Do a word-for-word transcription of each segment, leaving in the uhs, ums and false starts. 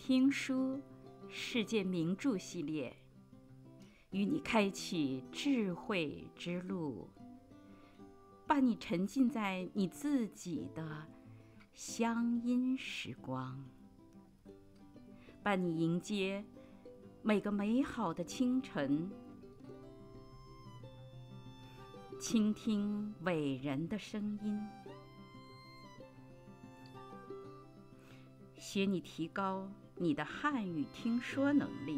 听书世界名著系列，与你开启智慧之路，把你沉浸在你自己的乡音时光，伴你迎接每个美好的清晨，倾听伟人的声音，学你提高你的汉语听说能力，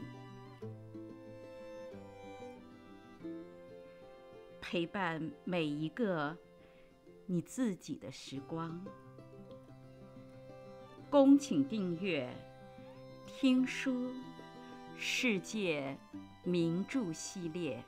陪伴每一个你自己的时光。恭请订阅《听书世界名著系列》。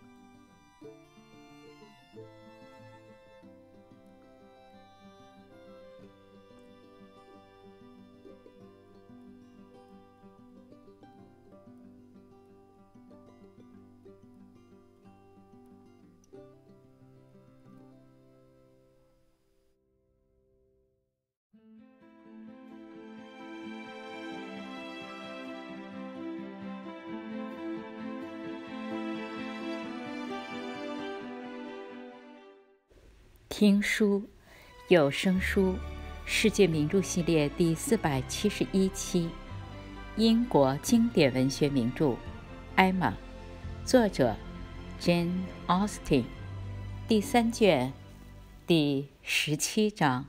听书有声书世界名著系列第四百七十一期，英国经典文学名著《艾玛》，作者 Jane Austen， 第三卷第十七章。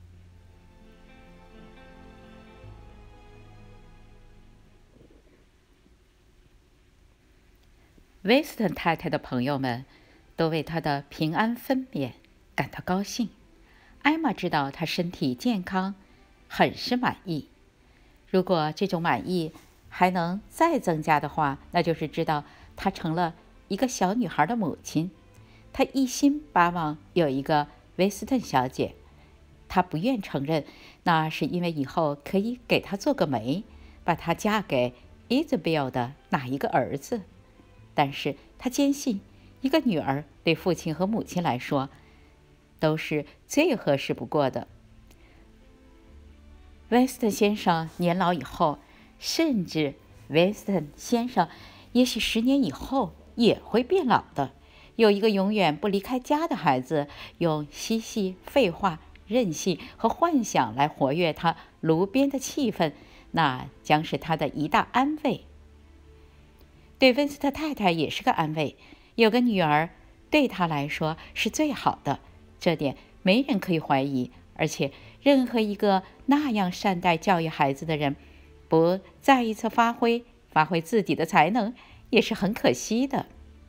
威斯顿太太的朋友们都为她的平安分娩感到高兴。艾玛知道她身体健康，很是满意。如果这种满意还能再增加的话，那就是知道她成了一个小女孩的母亲。她一心巴望有一个威斯顿小姐，她不愿承认那是因为以后可以给她做个媒，把她嫁给 Isabel 的哪一个儿子。但是她坚信，一个女儿对父亲和母亲来说都是最合适不过的。威斯顿先生年老以后，甚至威斯顿先生也许十年以后也会变老的。有一个永远不离开家的孩子，用嬉戏、废话、任性和幻想来活跃他炉边的气氛，那将是他的一大安慰。对温斯特太太也是个安慰，有个女儿对她来说是最好的，这点没人可以怀疑。而且任何一个那样善待教育孩子的人，不再一次发挥发挥自己的才能，也是很可惜的。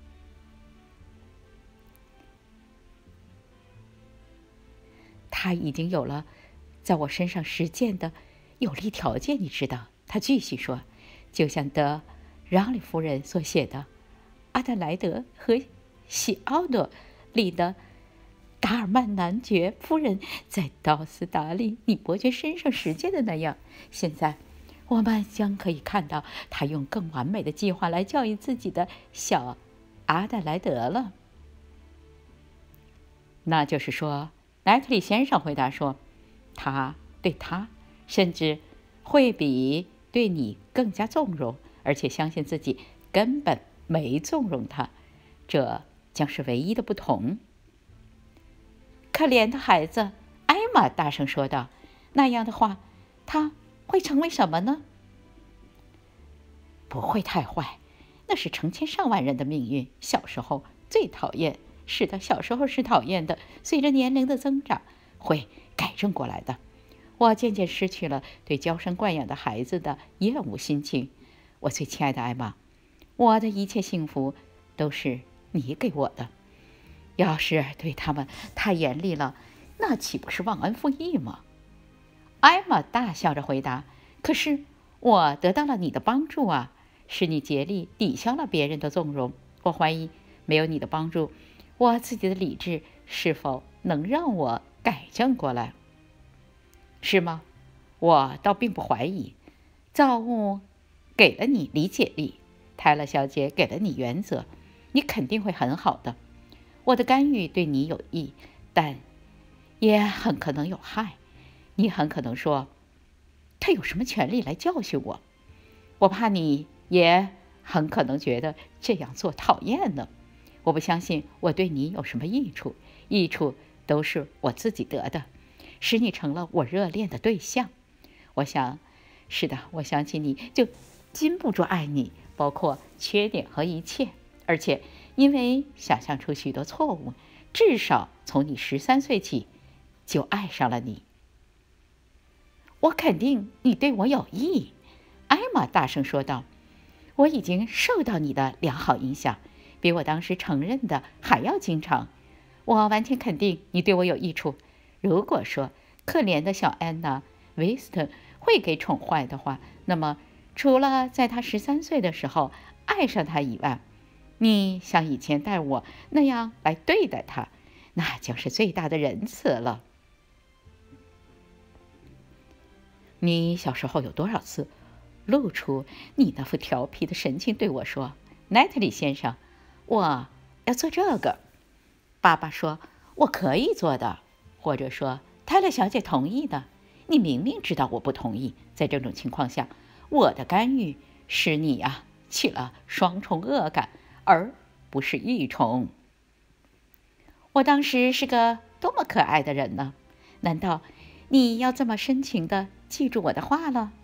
他已经有了在我身上实践的有利条件，你知道，他继续说，就像德让利夫人所写的《阿德莱德和西奥多》里的达尔曼男爵夫人在道斯达利尼伯爵身上实践的那样。现在我们将可以看到他用更完美的计划来教育自己的小阿德莱德了。那就是说，莱特利先生回答说，他对他甚至会比对你更加纵容，而且相信自己根本没纵容他，这将是唯一的不同。可怜的孩子，艾玛大声说道，那样的话他会成为什么呢？不会太坏，那是成千上万人的命运。小时候最讨厌，是的，小时候是讨厌的，随着年龄的增长会改正过来的。我渐渐失去了对娇生惯养的孩子的厌恶心情。我最亲爱的艾玛，我的一切幸福都是你给我的。要是对他们太严厉了，那岂不是忘恩负义吗？艾玛大笑着回答，可是我得到了你的帮助啊，是你竭力抵消了别人的纵容。我怀疑没有你的帮助，我自己的理智是否能让我改正过来？是吗？我倒并不怀疑。造物给了你理解力，泰勒小姐给了你原则，你肯定会很好的。我的干预对你有益，但也很可能有害。你很可能说，他有什么权利来教训我？ 我怕你也很可能觉得这样做讨厌呢。我不相信我对你有什么益处，益处都是我自己得的，使你成了我热恋的对象。我想，是的，我想起你就禁不住爱你，包括缺点和一切，而且因为想象出许多错误，至少从你十三岁起就爱上了你。我肯定你对我有益，艾玛大声说道。我已经受到你的良好影响，比我当时承认的还要经常。我完全肯定你对我有益处。如果说可怜的小安娜·威斯特会给宠坏的话，那么除了在她十三岁的时候爱上她以外，你像以前待我那样来对待她，那将是最大的仁慈了。你小时候有多少次露出你那副调皮的神情对我说：“奈特利先生，我要做这个。”爸爸说：“我可以做的。”或者说：“泰勒小姐同意的。”你明明知道我不同意。在这种情况下，我的干预使你啊起了双重恶感，而不是一重。我当时是个多么可爱的人呢？难道你要这么深情地记住我的话了？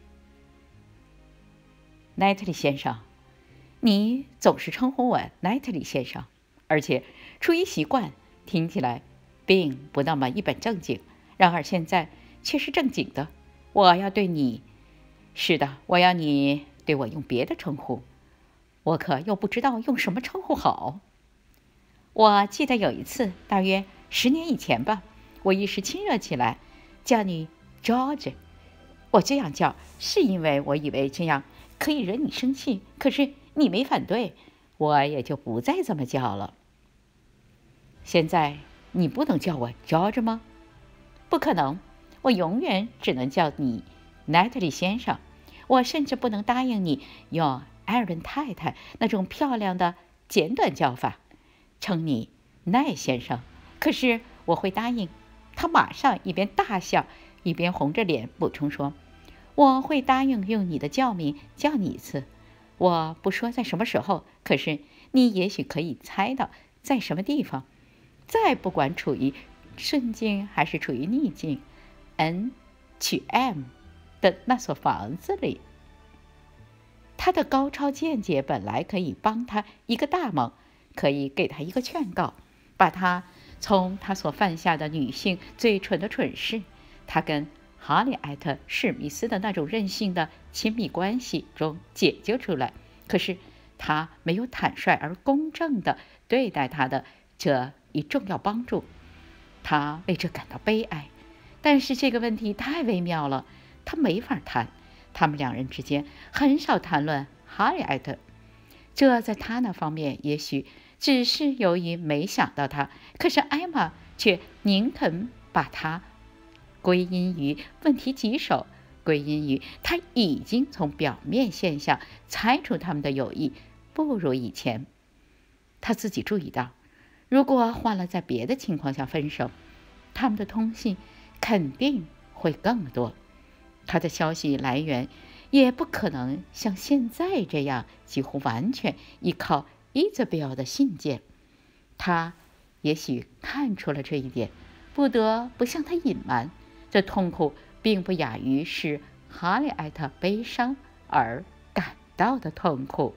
奈特利先生，你总是称呼我奈特利先生，而且出于习惯，听起来并不那么一本正经。然而现在却是正经的。我要对你，是的，我要你对我用别的称呼，我可又不知道用什么称呼好。我记得有一次，大约十年以前吧，我一时亲热起来，叫你 George。我这样叫是因为我以为这样可以惹你生气，可是你没反对，我也就不再这么叫了。现在你不能叫我 George 吗？不可能，我永远只能叫你奈特利先生。我甚至不能答应你用艾伦太太那种漂亮的简短叫法，称你奈先生。可是我会答应。他马上一边大笑，一边红着脸补充说：“我会答应用你的叫名叫你一次。我不说在什么时候，可是你也许可以猜到在什么地方。再不管处于顺境还是处于逆境 ，N 取 M 的那所房子里。”他的高超见解本来可以帮他一个大忙，可以给他一个劝告，把他从他所犯下的女性最蠢的蠢事，他跟哈利埃特·史密斯的那种任性的亲密关系中解救出来。可是他没有坦率而公正地对待他的这一重要帮助，他为这感到悲哀。但是这个问题太微妙了，他没法谈。他们两人之间很少谈论哈利埃特，这在他那方面也许只是由于没想到他，可是艾玛却宁肯把他归因于问题棘手，归因于他已经从表面现象猜出他们的友谊不如以前。他自己注意到，如果换了在别的情况下分手，他们的通信肯定会更多，他的消息来源也不可能像现在这样几乎完全依靠伊泽贝尔的信件。他也许看出了这一点，不得不向他隐瞒。这痛苦并不亚于使哈利埃特悲伤而感到的痛苦。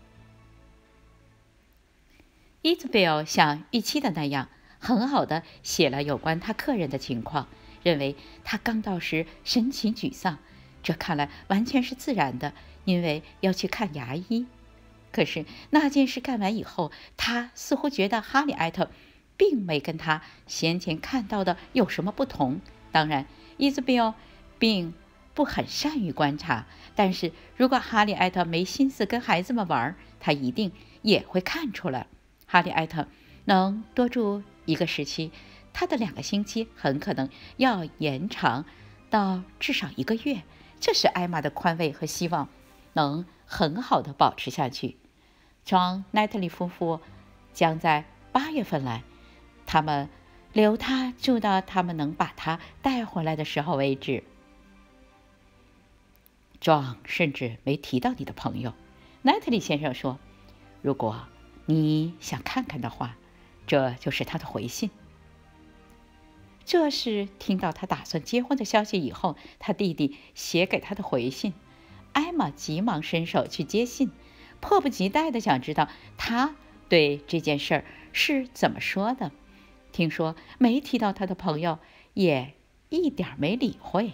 伊泽贝尔像预期的那样，很好地写了有关他客人的情况，认为他刚到时神情沮丧，这看来完全是自然的，因为要去看牙医。可是那件事干完以后，他似乎觉得哈利埃特并没跟他先前看到的有什么不同。当然，伊兹贝尔并不很善于观察，但是如果哈利埃特没心思跟孩子们玩，他一定也会看出来。哈利埃特能多住一个时期，他的两个星期很可能要延长到至少一个月，这使艾玛的宽慰和希望能很好的保持下去。庄奈特利夫妇将在八月份来，他们留他住到他们能把他带回来的时候为止。 壮甚至没提到你的朋友。奈特利先生说，如果你想看看的话，这就是他的回信。这是听到他打算结婚的消息以后，他弟弟写给他的回信。艾玛急忙伸手去接信，迫不及待地想知道他对这件事儿是怎么说的。听说没提到他的朋友，也一点没理会。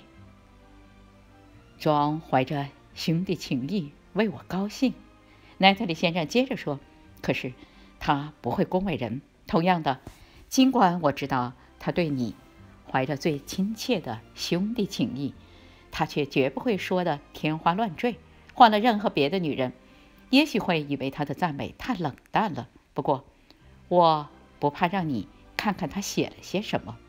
庄怀着兄弟情谊为我高兴，奈特利先生接着说，可是他不会恭维人。同样的，尽管我知道他对你怀着最亲切的兄弟情谊，他却绝不会说的天花乱坠。换了任何别的女人，也许会以为他的赞美太冷淡了。不过我不怕让你看看他写了些什么。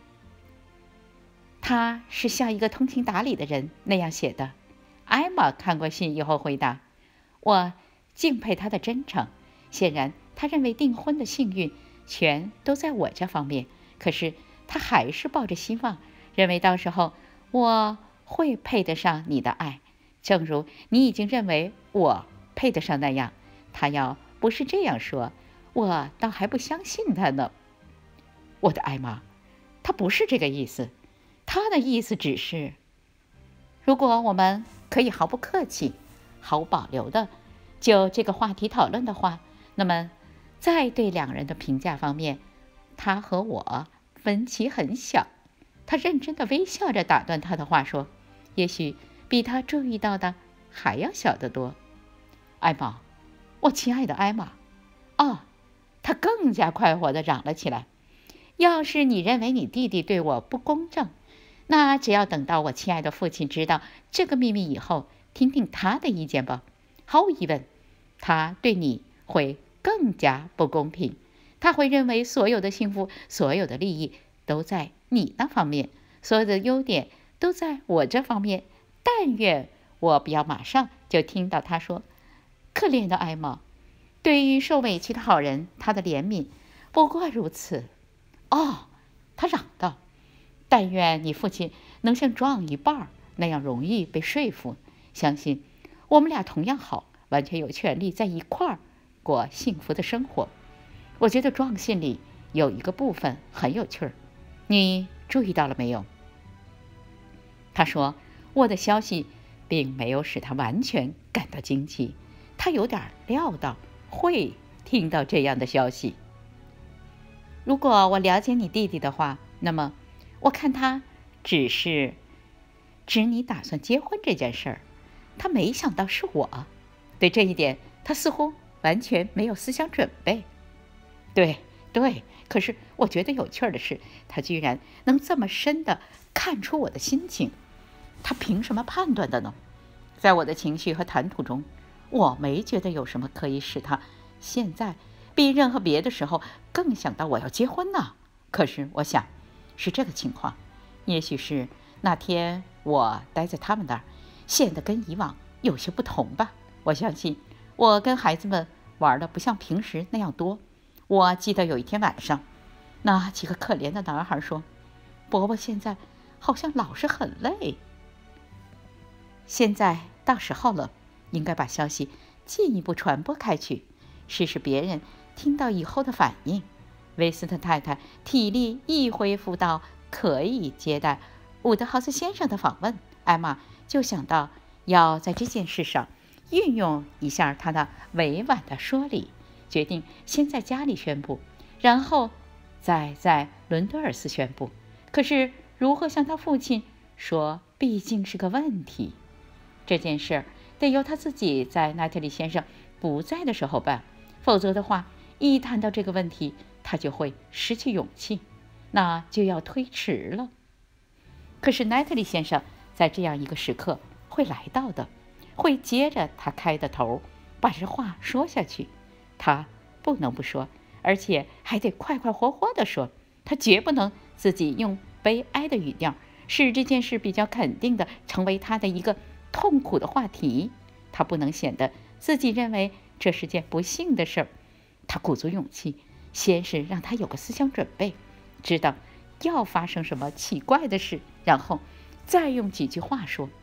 他是像一个通情达理的人那样写的。艾玛看过信以后回答，我敬佩他的真诚。显然他认为订婚的幸运全都在我这方面，可是他还是抱着希望，认为到时候我会配得上你的爱，正如你已经认为我配得上那样。他要不是这样说，我倒还不相信他呢。我的艾玛，他不是这个意思。他的意思只是，如果我们可以毫不客气、毫无保留的就这个话题讨论的话，那么在对两人的评价方面，他和我分歧很小。他认真地微笑着打断他的话说，也许比他注意到的还要小得多。艾玛，我亲爱的艾玛。哦，他更加快活地嚷了起来，要是你认为你弟弟对我不公正，那只要等到我亲爱的父亲知道这个秘密以后，听听他的意见吧。毫无疑问，他对你会更加不公平。他会认为所有的幸福、所有的利益都在你那方面，所有的优点都在我这方面。但愿我不要马上就听到他说，可怜的艾玛，对于受委屈的好人，他的怜悯不过如此。哦，他嚷道，但愿你父亲能像壮一半那样容易被说服，相信我们俩同样好，完全有权利在一块儿过幸福的生活。我觉得壮信里有一个部分很有趣儿，你注意到了没有？他说，我的消息并没有使他完全感到惊奇，他有点料到会听到这样的消息。如果我了解你弟弟的话，那么我看他只是指你打算结婚这件事儿，他没想到是我。对这一点，他似乎完全没有思想准备。对对，可是我觉得有趣的是，他居然能这么深地看出我的心情。他凭什么判断的呢？在我的情绪和谈吐中，我没觉得有什么可以使他现在比任何别的时候更想到我要结婚呢。可是我想是这个情况，也许是那天我待在他们那儿显得跟以往有些不同吧。我相信我跟孩子们玩的不像平时那样多。我记得有一天晚上，那几个可怜的男孩说，伯伯现在好像老是很累。现在到时候了，应该把消息进一步传播开去，试试别人听到以后的反应。威斯特太太体力一恢复到可以接待伍德豪斯先生的访问，艾玛就想到要在这件事上运用一下她的委婉的说理，决定先在家里宣布，然后再在伦敦尔斯宣布。可是如何向他父亲说，毕竟是个问题。这件事得由他自己在奈特利先生不在的时候办，否则的话，一谈到这个问题，他就会失去勇气，那就要推迟了。可是奈特利先生在这样一个时刻会来到的，会接着他开的头把这话说下去。他不能不说，而且还得快快活活地说。他绝不能自己用悲哀的语调使这件事比较肯定地成为他的一个痛苦的话题。他不能显得自己认为这是件不幸的事儿。他鼓足勇气，先是让他有个思想准备，知道要发生什么奇怪的事，然后再用几句话说。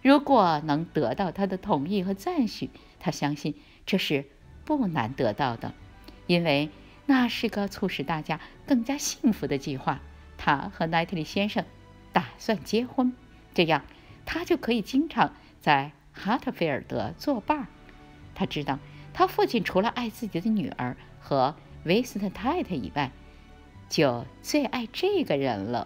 如果能得到他的同意和赞许，他相信这是不难得到的，因为那是个促使大家更加幸福的计划。他和奈特利先生打算结婚，这样他就可以经常在哈特菲尔德作伴。他知道他父亲除了爱自己的女儿和维斯特太太以外，就最爱这个人了。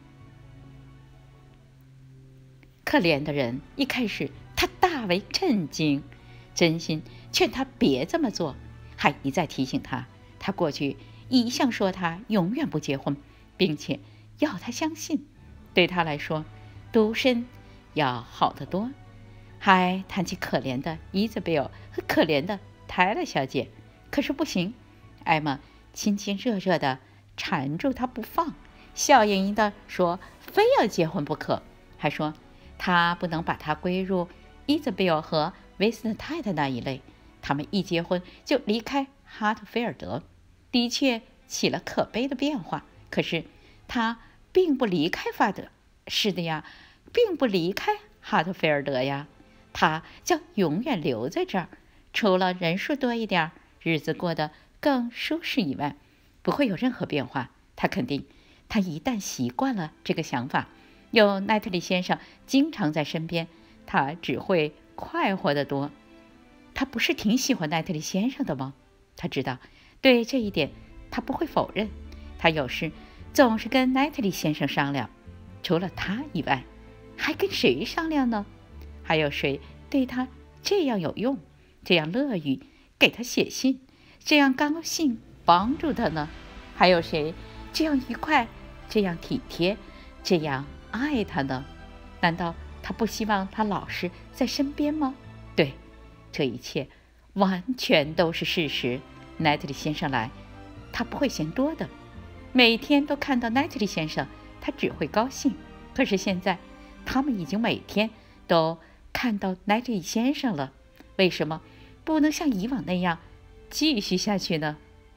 可怜的人，一开始他大为震惊，真心劝他别这么做，还一再提醒他，他过去一向说他永远不结婚，并且要他相信，对他来说独身要好得多。还谈起可怜的伊泽贝尔和可怜的泰勒小姐，可是不行，艾玛亲亲热热地缠住他不放，笑盈盈地说非要结婚不可，还说他不能把他归入伊泽贝尔和维斯特太太那一类，他们一结婚就离开哈特菲尔德，的确起了可悲的变化。可是他并不离开法德，是的呀，并不离开哈特菲尔德呀，他将永远留在这儿，除了人数多一点，日子过得更舒适以外，不会有任何变化。他肯定，他一旦习惯了这个想法，有奈特利先生经常在身边，他只会快活得多。他不是挺喜欢奈特利先生的吗？他知道，对这一点他不会否认。他有时总是跟奈特利先生商量，除了他以外，还跟谁商量呢？还有谁对他这样有用，这样乐于给他写信，这样高兴帮助他呢？还有谁这样愉快，这样体贴，这样爱他呢？难道他不希望他老是在身边吗？对，这一切完全都是事实。奈特利先生来，他不会嫌多的，每天都看到奈特利先生，他只会高兴。可是现在他们已经每天都看到奈特利先生了，为什么不能像以往那样继续下去呢？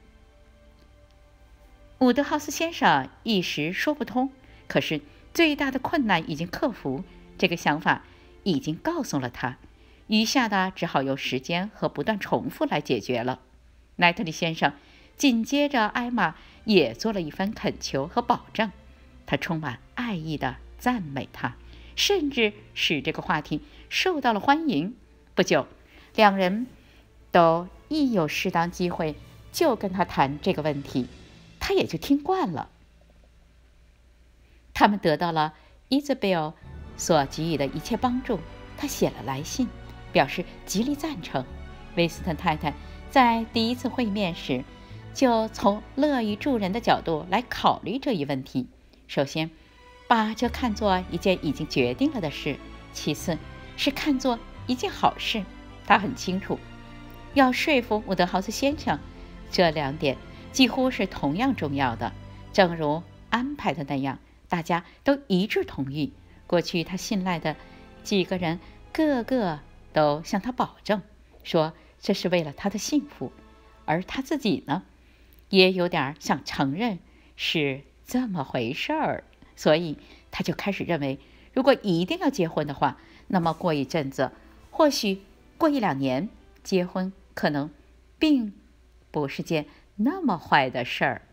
伍德豪斯先生一时说不通，可是最大的困难已经克服，这个想法已经告诉了他，余下的只好由时间和不断重复来解决了。奈特利先生紧接着艾玛也做了一番恳求和保证，他充满爱意地赞美他，甚至使这个话题受到了欢迎。不久，两人都一有适当机会就跟他谈这个问题，他也就听惯了。他们得到了伊泽贝尔所给予的一切帮助，他写了来信，表示极力赞成。威斯特太太在第一次会面时，就从乐于助人的角度来考虑这一问题。首先，把这看作一件已经决定了的事；其次是看作一件好事。他很清楚，要说服伍德豪斯先生，这两点几乎是同样重要的。正如安排的那样，大家都一致同意。过去他信赖的几个人，个个都向他保证，说这是为了他的幸福，而他自己呢，也有点想承认是这么回事儿。所以他就开始认为，如果一定要结婚的话，那么过一阵子，或许过一两年，结婚可能并不是件那么坏的事儿。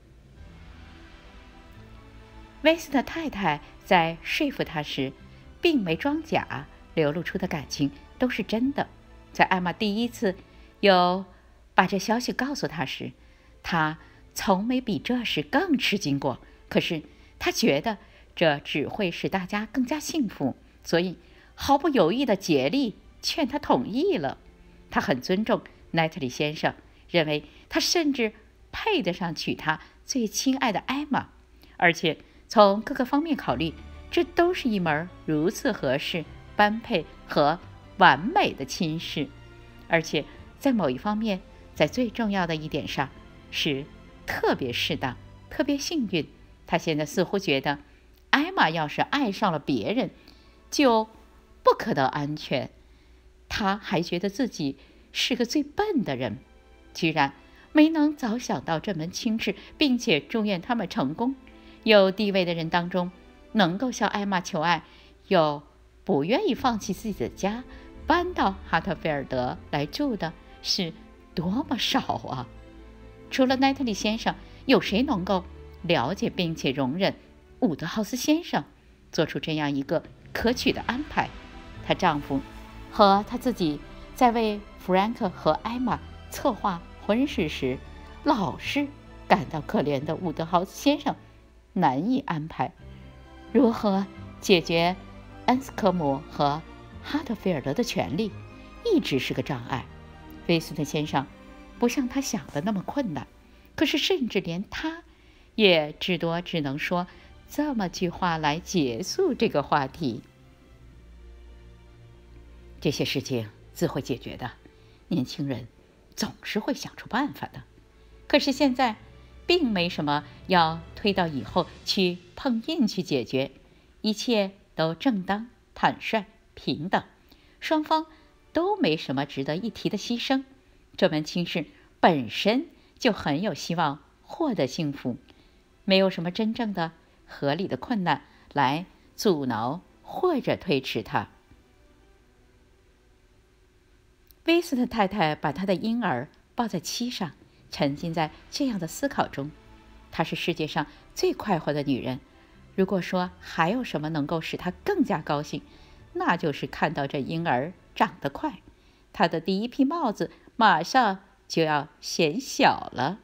威斯特太太在说服他时，并没装假，流露出的感情都是真的。在艾玛第一次有把这消息告诉他时，他从没比这时更吃惊过。可是他觉得这只会使大家更加幸福，所以毫不犹豫地竭力劝他同意了。他很尊重奈特利先生，认为他甚至配得上娶他最亲爱的艾玛，而且从各个方面考虑，这都是一门如此合适、般配和完美的亲事。而且在某一方面，在最重要的一点上，是特别适当、特别幸运。他现在似乎觉得，艾玛要是爱上了别人，就不可得安全。他还觉得自己是个最笨的人，居然没能早想到这门亲事，并且祝愿他们成功。有地位的人当中，能够向艾玛求爱，有不愿意放弃自己的家，搬到哈特菲尔德来住的是多么少啊！除了奈特利先生，有谁能够了解并且容忍伍德豪斯先生做出这样一个可取的安排？她丈夫和她自己在为弗兰克和艾玛策划婚事时，老是感到可怜的伍德豪斯先生难以安排。如何解决恩斯科姆和哈特菲尔德的权利，一直是个障碍。威斯特先生不像他想的那么困难，可是甚至连他也至多只能说这么句话来结束这个话题：这些事情自会解决的，年轻人总是会想出办法的。可是现在并没什么要推到以后去碰运气解决，一切都正当、坦率、平等，双方都没什么值得一提的牺牲。这门亲事本身就很有希望获得幸福，没有什么真正的合理的困难来阻挠或者推迟它。威斯特太太把她的婴儿抱在膝上，沉浸在这样的思考中。她是世界上最快活的女人，如果说还有什么能够使她更加高兴，那就是看到这婴儿长得快，她的第一批帽子马上就要显小了。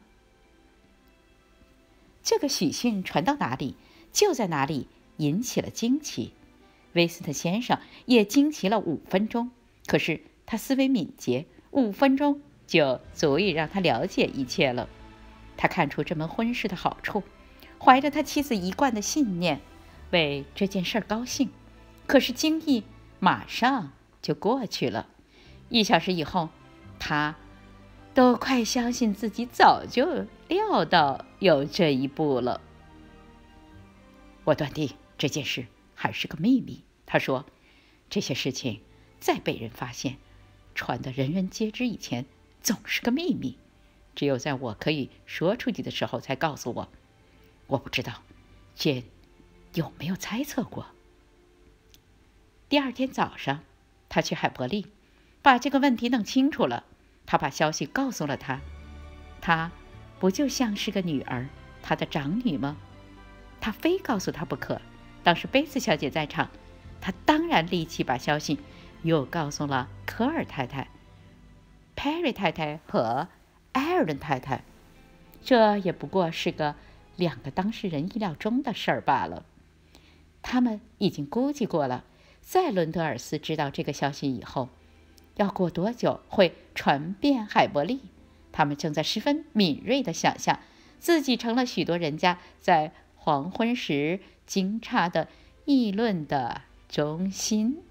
这个喜讯传到哪里，就在哪里引起了惊奇。威斯特先生也惊奇了五分钟，可是他思维敏捷，五分钟就足以让他了解一切了。他看出这门婚事的好处，怀着他妻子一贯的信念，为这件事高兴。可是惊异马上就过去了。一小时以后，他都快相信自己早就料到有这一步了。我断定这件事还是个秘密，他说，这些事情再被人发现，传得人人皆知以前，总是个秘密。只有在我可以说出去的时候才告诉我。我不知道简有没有猜测过。第二天早上，他去海伯利，把这个问题弄清楚了。他把消息告诉了他。他不就像是个女儿，他的长女吗？他非告诉他不可。当时贝斯小姐在场，他当然立即把消息又告诉了科尔太太、佩瑞太太和艾尔伦太太。这也不过是个两个当事人意料中的事儿罢了。他们已经估计过了，在伦德尔斯知道这个消息以后，要过多久会传遍海伯利。他们正在十分敏锐地想象自己成了许多人家在黄昏时惊诧的议论的中心。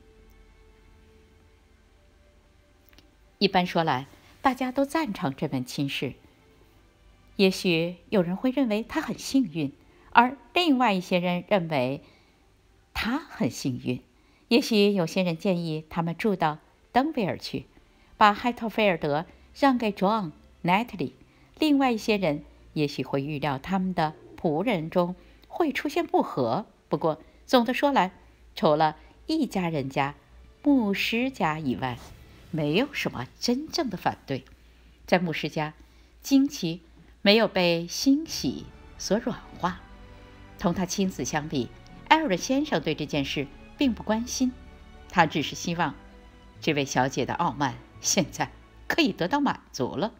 一般说来，大家都赞成这门亲事。也许有人会认为他很幸运，而另外一些人认为他很幸运。也许有些人建议他们住到登维尔去，把海特菲尔德让给 John、Natalie。另外一些人也许会预料他们的仆人中会出现不和。不过总的说来，除了一家人家牧师家以外，没有什么真正的反对。在牧师家，惊奇没有被欣喜所软化。同他亲子相比，埃尔伦先生对这件事并不关心，他只是希望这位小姐的傲慢现在可以得到满足了，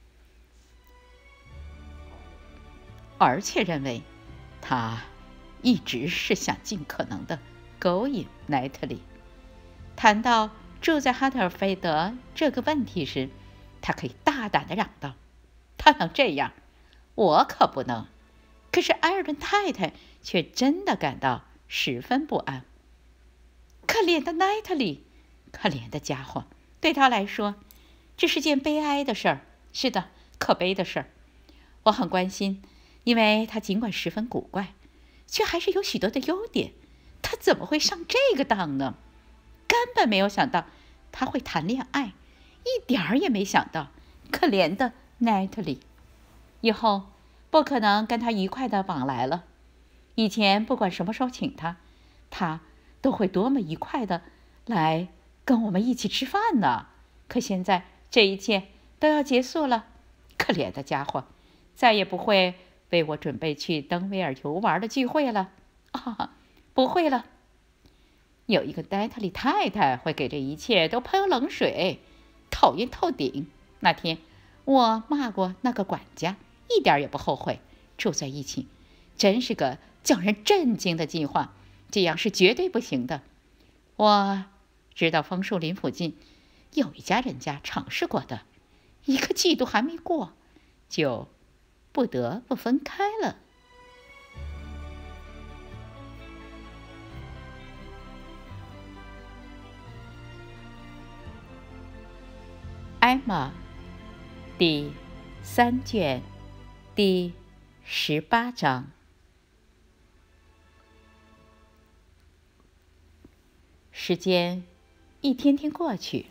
而且认为他一直是想尽可能的勾引奈特利。谈到住在哈特菲德这个问题时，他可以大胆地嚷道：“他能这样，我可不能。”可是埃尔伦太太却真的感到十分不安。可怜的奈特利，可怜的家伙，对他来说，这是件悲哀的事儿。是的，可悲的事儿。我很关心，因为他尽管十分古怪，却还是有许多的优点。他怎么会上这个当呢？根本没有想到他会谈恋爱，一点儿也没想到。可怜的奈特利，以后不可能跟他愉快的往来了。以前不管什么时候请他，他都会多么愉快的来跟我们一起吃饭呢。可现在这一切都要结束了，可怜的家伙，再也不会为我准备去登威尔游玩的聚会了。啊，不会了。有一个戴特里太太会给这一切都喷冷水，讨厌透顶。那天我骂过那个管家，一点也不后悔。住在一起真是个叫人震惊的计划，这样是绝对不行的。我知道枫树林附近有一家人家尝试过的，一个季度还没过，就不得不分开了。艾玛，第三卷，第十八章。时间一天天过去，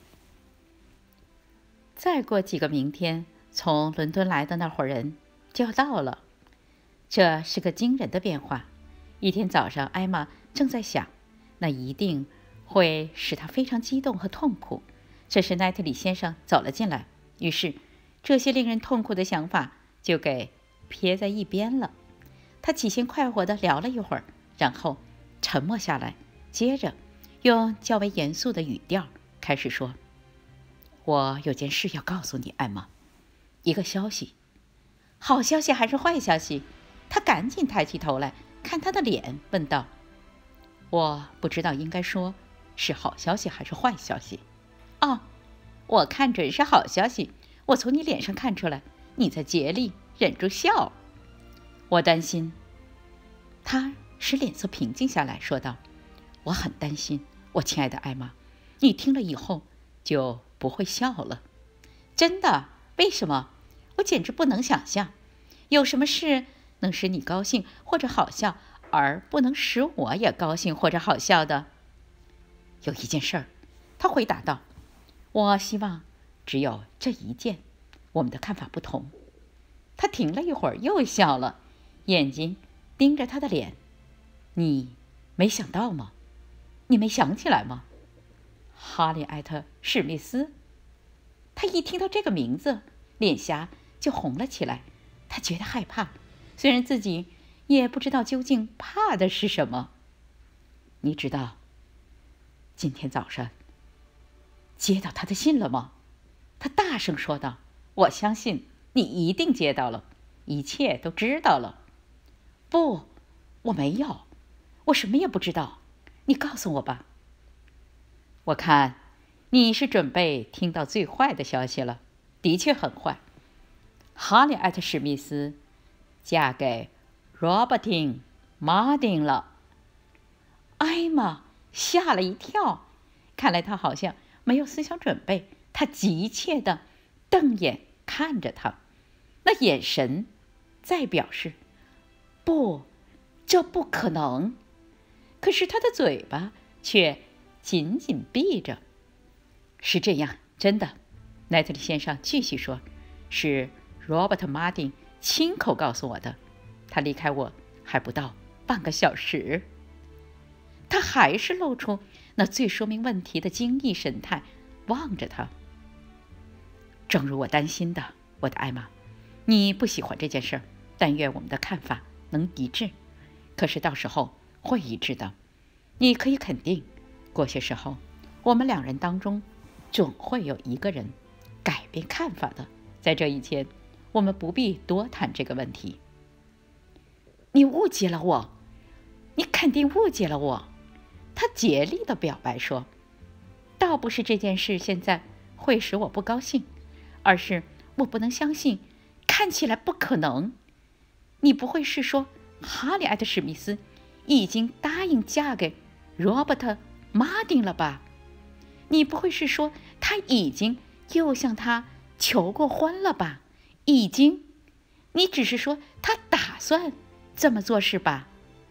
再过几个明天，从伦敦来的那伙人就要到了。这是个惊人的变化。一天早上，艾玛正在想，那一定会使她非常激动和痛苦。这时奈特里先生走了进来，于是这些令人痛苦的想法就给撇在一边了。他起先快活地聊了一会儿，然后沉默下来，接着用较为严肃的语调开始说：我有件事要告诉你，艾玛，一个消息。好消息还是坏消息？他赶紧抬起头来看他的脸，问道：我不知道应该说是好消息还是坏消息。哦，我看准是好消息，我从你脸上看出来，你在竭力忍住笑。我担心。他使脸色平静下来，说道：我很担心，我亲爱的艾玛，你听了以后就不会笑了。真的？为什么？我简直不能想象，有什么事能使你高兴或者好笑，而不能使我也高兴或者好笑的？有一件事儿，他回答道。我希望只有这一件，我们的看法不同。他停了一会儿，又笑了，眼睛盯着他的脸。你没想到吗？你没想起来吗？哈利埃特·史密斯。他一听到这个名字，脸颊就红了起来。他觉得害怕，虽然自己也不知道究竟怕的是什么。你知道，今天早上接到他的信了吗？他大声说道。我相信你一定接到了，一切都知道了。不，我没有，我什么也不知道。你告诉我吧。我看你是准备听到最坏的消息了。的确很坏。哈利埃特·史密斯嫁给 Robertine Mardin 了。艾玛吓了一跳，看来他好像没有思想准备。他急切地瞪眼看着他，那眼神在表示不，这不可能。可是他的嘴巴却紧紧闭着。是这样，真的。奈特利先生继续说，是 Robert Mardin 亲口告诉我的。他离开我还不到半个小时。他还是露出那最说明问题的惊异神态，望着他。正如我担心的，我的艾玛，你不喜欢这件事，但愿我们的看法能一致。可是到时候会一致的，你可以肯定，过些时候我们两人当中总会有一个人改变看法的。在这以前，我们不必多谈这个问题。你误解了我，你肯定误解了我。他竭力地表白说，倒不是这件事现在会使我不高兴，而是我不能相信，看起来不可能。你不会是说哈利埃特·史密斯已经答应嫁给 Robert Mardin 了吧？你不会是说他已经又向他求过婚了吧？已经？你只是说他打算这么做是吧？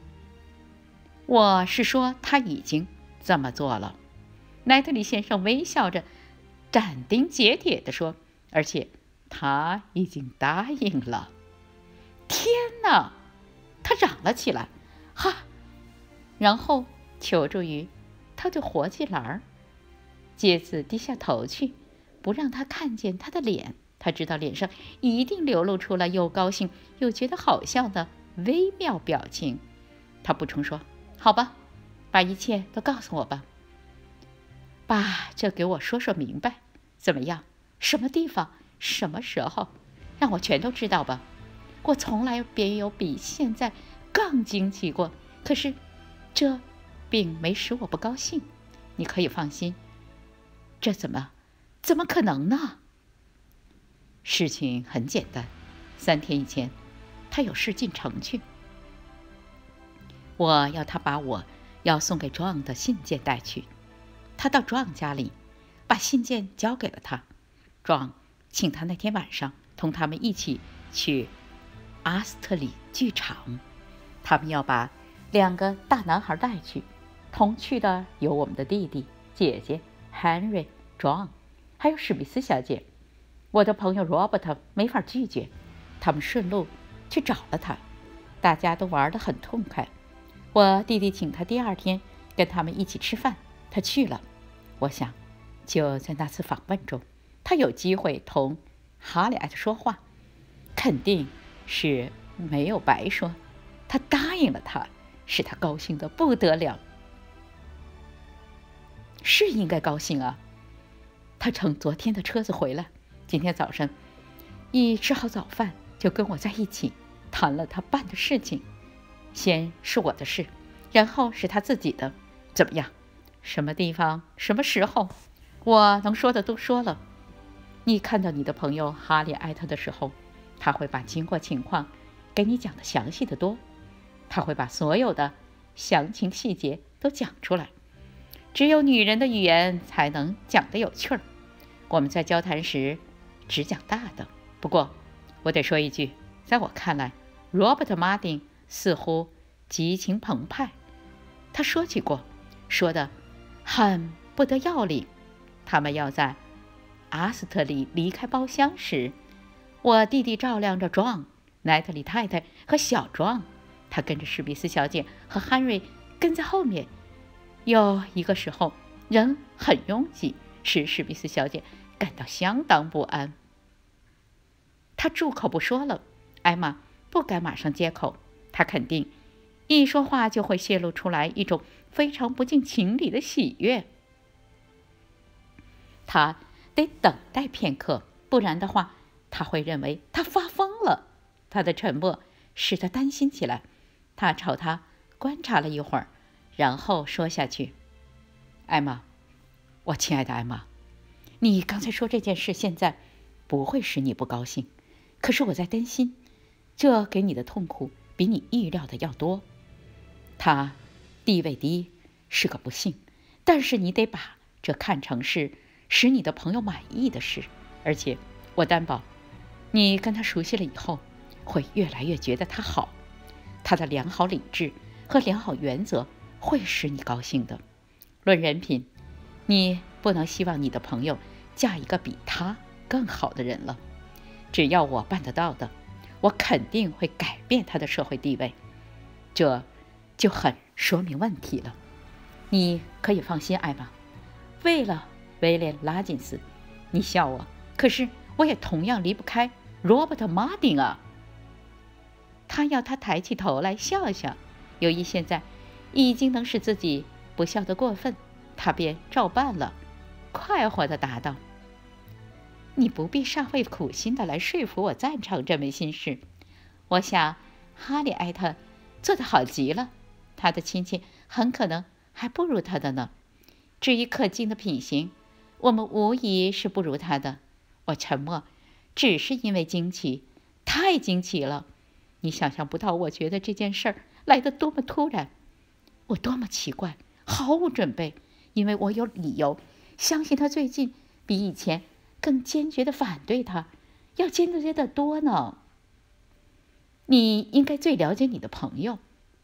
我是说他已经这么做了。奈特里先生微笑着，斩钉截铁地说，而且他已经答应了。天哪！他嚷了起来，哈！然后求助于他的活计栏儿。杰子低下头去，不让他看见他的脸。他知道脸上一定流露出了又高兴又觉得好笑的微妙表情。他补充说：“好吧，把一切都告诉我吧，把这给我说说明白，怎么样？什么地方？什么时候？让我全都知道吧。我从来别有比现在更惊奇过，可是这并没使我不高兴。你可以放心，这怎么怎么可能呢？”事情很简单，三天以前，他有事进城去。我要他把我要送给壮的信件带去。他到壮家里，把信件交给了他。壮请他那天晚上同他们一起去阿斯特里剧场。他们要把两个大男孩带去，同去的有我们的弟弟、姐姐 Henry、壮，还有史密斯小姐。我的朋友 Robert 没法拒绝，他们顺路去找了他，大家都玩得很痛快。我弟弟请他第二天跟他们一起吃饭，他去了。我想，就在那次访问中，他有机会同哈里埃特说话，肯定是没有白说。他答应了他，使他高兴得不得了。是应该高兴啊！他乘昨天的车子回来，今天早上一吃好早饭就跟我在一起谈了他办的事情。先是我的事，然后是他自己的。怎么样？什么地方？什么时候？我能说的都说了。你看到你的朋友哈里埃特的时候，他会把经过情况给你讲得详细的多，他会把所有的详情细节都讲出来。只有女人的语言才能讲得有趣儿。我们在交谈时只讲大的。不过我得说一句，在我看来 Robert Martin 似乎激情澎湃。他说起过，说的很不得要领。他们要在阿斯特里离开包厢时，我弟弟照亮着壮、奈特里太太和小壮，他跟着史密斯小姐和汉瑞跟在后面。有一个时候人很拥挤，使史密斯小姐感到相当不安。她住口不说了，艾玛不敢马上接口，她肯定一说话就会泄露出来一种非常不近情理的喜悦。她得等待片刻，不然的话她会认为她发疯了。她的沉默使她担心起来。她朝他观察了一会儿，然后说下去：“艾玛，我亲爱的艾玛，你刚才说这件事现在不会使你不高兴，可是我在担心，这给你的痛苦比你预料的要多。他地位低，是个不幸，但是你得把这看成是使你的朋友满意的事，而且我担保，你跟他熟悉了以后，会越来越觉得他好。他的良好理智和良好原则会使你高兴的。论人品，你不能希望你的朋友嫁一个比他更好的人了。只要我办得到的，我肯定会改变他的社会地位。这就很说明问题了。你可以放心，艾玛。为了威廉·拉金斯，你笑我，可是我也同样离不开罗伯特·马丁啊。他要他抬起头来笑笑，由于现在已经能使自己不笑得过分，他便照办了，快活地答道：“你不必煞费苦心地来说服我赞成这门心事。我想哈里埃特做得好极了，他的亲戚很可能还不如他的呢。至于可敬的品行，我们无疑是不如他的。我沉默，只是因为惊奇，太惊奇了。你想象不到，我觉得这件事儿来得多么突然，我多么奇怪，毫无准备，因为我有理由相信他最近比以前更坚决地反对他，要坚决得多呢。你应该最了解你的朋友。”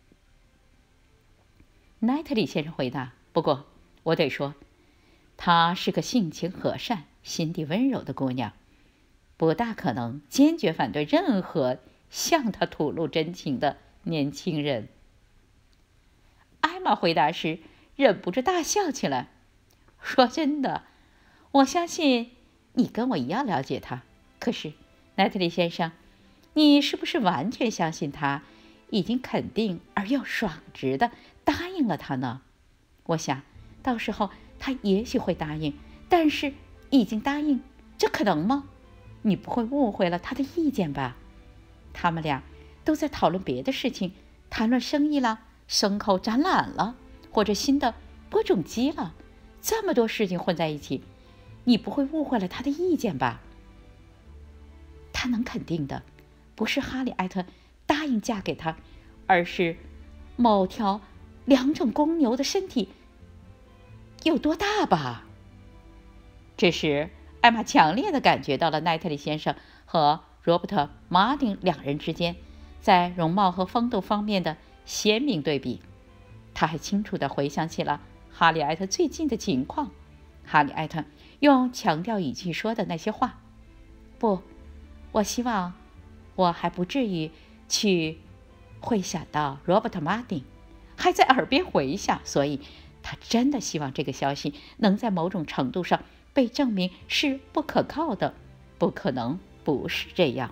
奈特里先生回答。不过我得说，她是个性情和善、心地温柔的姑娘，不大可能坚决反对任何向她吐露真情的年轻人。艾玛回答时忍不住大笑起来。说真的，我相信你跟我一样了解他。可是，奈特利先生，你是不是完全相信他已经肯定而又爽直的答应了他呢？我想，到时候他也许会答应，但是已经答应，这可能吗？你不会误会了他的意见吧？他们俩都在讨论别的事情，谈论生意了，牲口展览了，或者新的播种机了，这么多事情混在一起，你不会误会了他的意见吧？他能肯定的，不是哈里埃特答应嫁给他，而是某条两种公牛的身体有多大吧？这时，艾玛强烈地感觉到了奈特利先生和罗伯特·马丁两人之间在容貌和风度方面的鲜明对比。他还清楚地回想起了哈里埃特最近的情况。哈里埃特用强调语气说的那些话：“不，我希望我还不至于去会想到罗伯特·马丁，还在耳边回响，所以他真的希望这个消息能在某种程度上被证明是不可靠的，不可能不是这样。”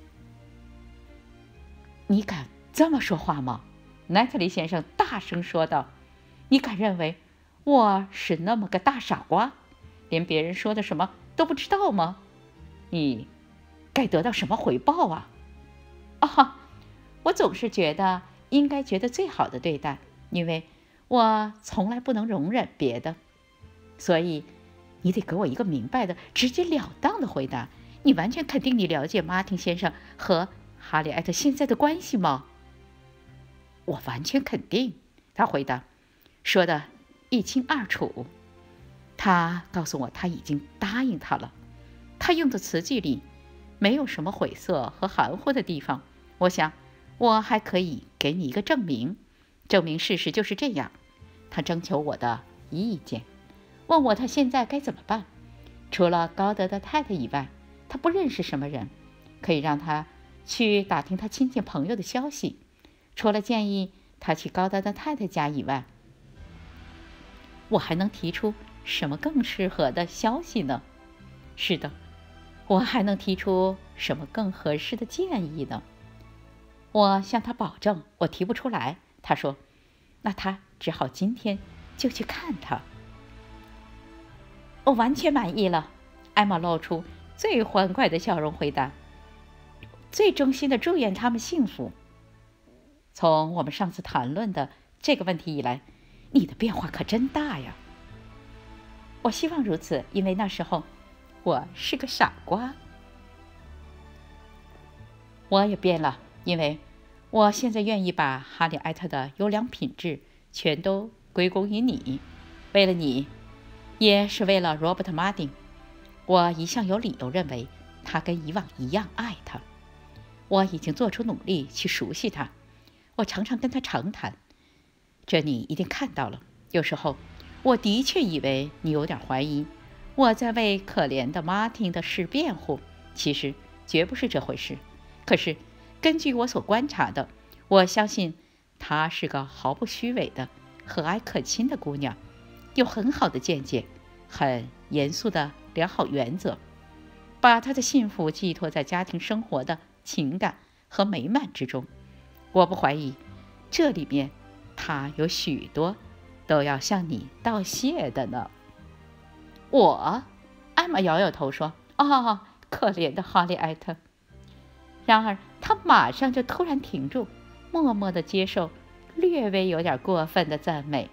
你敢这么说话吗？奈特利先生大声说道。你敢认为我是那么个大傻瓜，连别人说的什么都不知道吗？你该得到什么回报啊？啊，我总是觉得应该觉得最好的对待，因为我从来不能容忍别的。所以你得给我一个明白的、直截了当的回答。你完全肯定你了解马丁先生和哈里埃特现在的关系吗？我完全肯定，他回答，说得一清二楚。他告诉我他已经答应他了。他用的词句里没有什么晦涩和含糊的地方。我想我还可以给你一个证明，证明事实就是这样。他征求我的意见，问我他现在该怎么办。除了高德的太太以外，他不认识什么人可以让他去打听他亲戚朋友的消息。除了建议他去高德的太太家以外，我还能提出什么更适合的消息呢？是的，我还能提出什么更合适的建议呢？我向他保证我提不出来。他说，那他只好今天就去看他。我完全满意了。艾玛露出最欢快的笑容回答，最衷心的祝愿他们幸福。从我们上次谈论的这个问题以来，你的变化可真大呀。我希望如此，因为那时候我是个傻瓜。我也变了，因为我现在愿意把哈里埃特的优良品质全都归功于你。为了你，也是为了罗伯特·马丁，我一向有理由认为他跟以往一样爱他。我已经做出努力去熟悉他，我常常跟他长谈，这你一定看到了。有时候我的确以为你有点怀疑我在为可怜的马丁的事辩护，其实绝不是这回事。可是根据我所观察的，我相信她是个毫不虚伪的、和蔼可亲的姑娘，有很好的见解，很严肃的良好原则，把她的幸福寄托在家庭生活的情感和美满之中。我不怀疑这里面她有许多都要向你道谢的呢。我，艾玛摇摇头说，啊，可怜的哈利埃特。然而他马上就突然停住，默默地接受略微有点过分的赞美。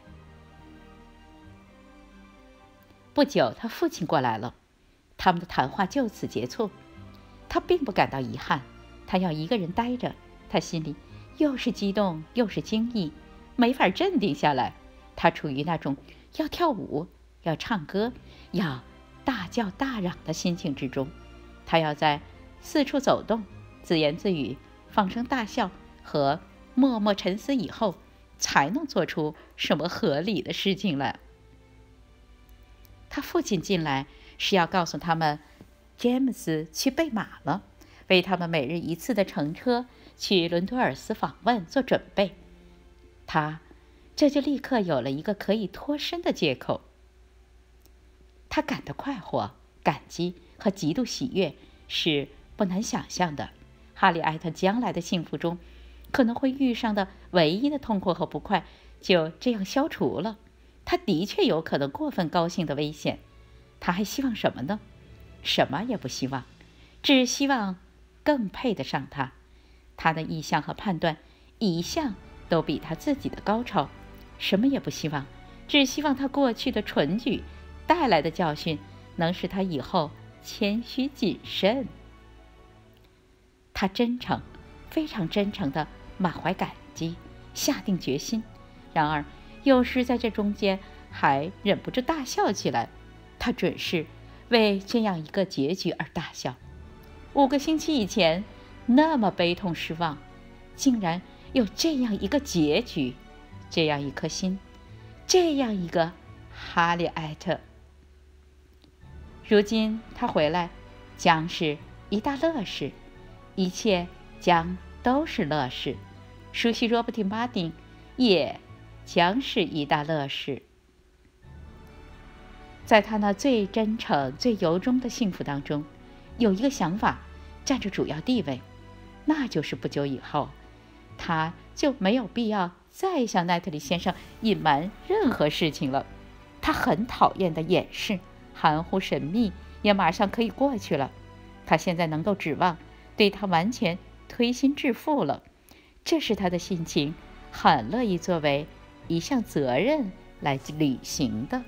不久他父亲过来了，他们的谈话就此结束。他并不感到遗憾，他要一个人待着，他心里又是激动又是惊异，没法镇定下来。他处于那种要跳舞、要唱歌、要大叫大嚷的心情之中。他要在四处走动，自言自语，放声大笑和默默沉思以后，才能做出什么合理的事情来。他父亲进来是要告诉他们，詹姆斯去备马了，为他们每日一次的乘车去伦多尔斯访问做准备。他这就立刻有了一个可以脱身的借口。他感到快活、感激和极度喜悦是不难想象的。哈利埃特将来的幸福中可能会遇上的唯一的痛苦和不快就这样消除了。他的确有可能过分高兴的危险。他还希望什么呢？什么也不希望，只希望更配得上他。他的意向和判断一向都比他自己的高超。什么也不希望，只希望他过去的蠢举带来的教训能使他以后谦虚谨慎。他真诚，非常真诚地满怀感激，下定决心。然而有时在这中间还忍不住大笑起来。他准是为这样一个结局而大笑。五个星期以前那么悲痛失望，竟然有这样一个结局，这样一颗心，这样一个哈利埃特。如今他回来将是一大乐事，一切将都是乐事。熟悉罗伯特·马丁也将是一大乐事。在他那最真诚、最由衷的幸福当中，有一个想法占着主要地位，那就是不久以后，他就没有必要再向奈特里先生隐瞒任何事情了。他很讨厌的掩饰、含糊神秘也马上可以过去了。他现在能够指望对他完全推心置腹了，这是他的心情很乐意作为一项责任来履行的。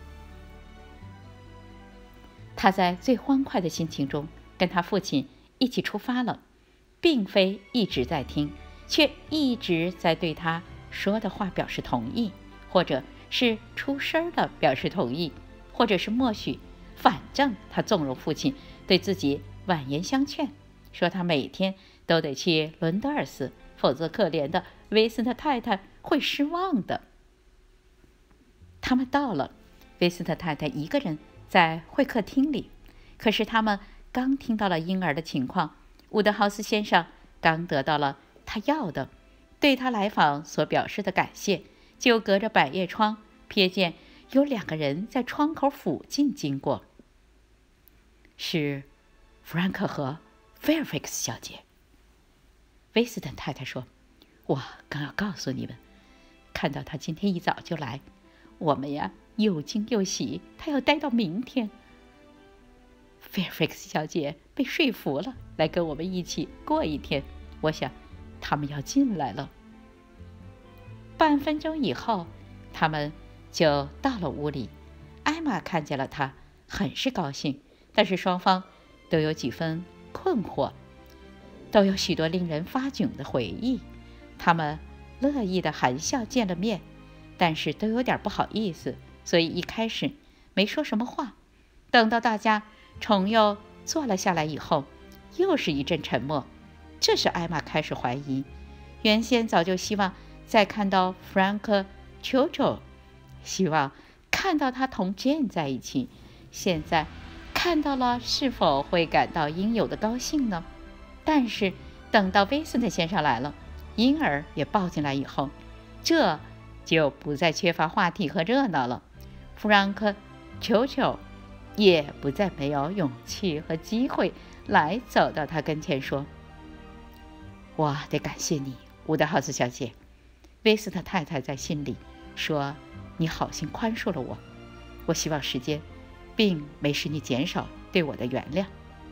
他在最欢快的心情中跟他父亲一起出发了，并非一直在听，却一直在对他说的话表示同意，或者是出声的表示同意，或者是默许。反正他纵容父亲对自己婉言相劝，说他每天都得去伦德尔斯，否则可怜的维森特太太会失望的。他们到了，维森特太太一个人在会客厅里，可是他们刚听到了婴儿的情况，伍德豪斯先生刚得到了他要的，对他来访所表示的感谢，就隔着百叶窗瞥见有两个人在窗口附近经过，是弗兰克和菲尔菲克斯小姐。威斯顿太太说：“我刚要告诉你们，看到他今天一早就来，我们呀又惊又喜，他要待到明天。”菲尔菲克斯小姐被说服了，来跟我们一起过一天。我想他们要进来了。半分钟以后，他们就到了屋里。艾玛看见了他，很是高兴，但是双方都有几分困惑，都有许多令人发窘的回忆。他们乐意的含笑见了面，但是都有点不好意思，所以一开始没说什么话。等到大家重又坐了下来以后，又是一阵沉默。这时艾玛开始怀疑，原先早就希望再看到 Frank Churchill， 希望看到他同 Jane 在一起，现在看到了，是否会感到应有的高兴呢？但是等到威森特先生来了，婴儿也抱进来以后，这就不再缺乏话题和热闹了。弗兰克·裘裘也不再没有勇气和机会来走到他跟前说：“我得感谢你，伍德豪斯小姐。”威斯特太太在心里说：“你好心宽恕了我，我希望时间并没使你减少对我的原谅。